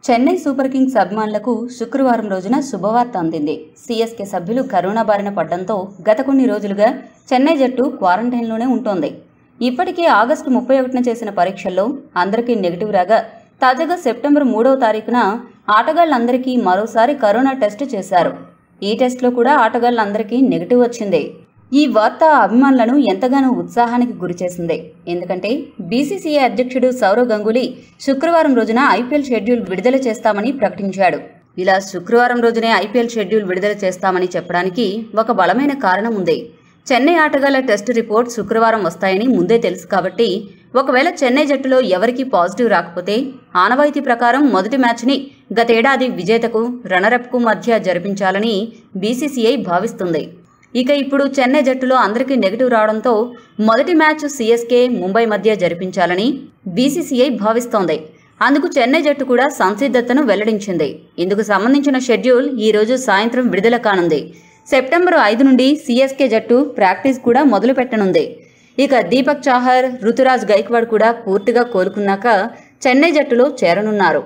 Chennai super Kings అభిమానులకు శుక్రవారం రోజున శుభవార్త అందింది. CSK సభ్యులు కరోనా బారిన పడడంతో గత కొన్ని రోజులుగా చెన్నై జట్టు క్వారంటైన్లోనే ఉంటోంది. ఇప్పటికే ఆగస్టు 31న చేసిన పరీక్షల్లో అందరికీ నెగిటివ్ రాగా తాజాగా సెప్టెంబర్ 3వ తారీఖున ఆటగాళ్లందరికీ మరోసారి కరోనా టెస్ట్ చేశారు. ఈ టెస్ట్లో కూడా ఆటగాళ్లందరికీ నెగిటివ్ వచ్చింది. ఈ వార్త అభిమానులను ఎంతగానో ఉత్సాహానికి గురిచేసింది. ఎందుకంటే BCCI అధ్యక్షుడు సౌరవ్ గంగూలీ శుక్రవారం రోజున IPL షెడ్యూల్ విడుదల చేస్తామని ప్రకటించాడు. ఇలా శుక్రవారం రోజునే IPL షెడ్యూల్ విడుదల చేస్తామని చెప్పడానికి ఒక బలమైన కారణం ఉంది. చెన్నై ఆటగాళ్ల టెస్ట్ రిపోర్ట్ శుక్రవారం వస్తాయని ముందే తెలుసు కాబట్టి ఒకవేళ చెన్నై జట్టులో ఎవరికీ పాజిటివ్ రాకపోతే ఆనవాయితీ ప్రకారం మొదటి మ్యాచ్ని గతేడాది విజేతకు రన్నరప్కు మధ్య జరిపించాలని BCCI భావిస్తుంది. ఇక ఇప్పుడు చెన్నై జట్టులో అందరికీ నెగిటివ్ రావడంతో మొదటి మ్యాచ్ CSK ముంబై మధ్య జరిపించాలని BCCI భావిస్తోంది. అందుకు చెన్నై జట్టు కూడా సంసిద్ధతను వెల్లడించింది. ఇందుకు సంబంధించిన షెడ్యూల్ ఈ రోజు సాయంత్రం విడుదల కానుంది. సెప్టెంబర్ 5 నుండి CSK జట్టు ప్రాక్టీస్ కూడా మొదలు పెట్టనుంది. ఇక దీపక్ చాహర్, రుతురాజ్ గైక్వాడ్ కూడా పూర్తిగా కోలుకున్నాక చెన్నై జట్టులో చేరనున్నారు.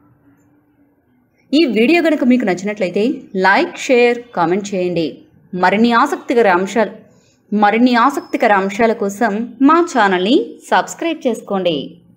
ఈ వీడియో కనుక మీకు నచ్చినట్లయితే లైక్, షేర్, కామెంట్ చేయండి. మరిన్ని ఆసక్తికర అంశాల కోసం మా ఛానల్ని సబ్స్క్రైబ్ చేసుకోండి.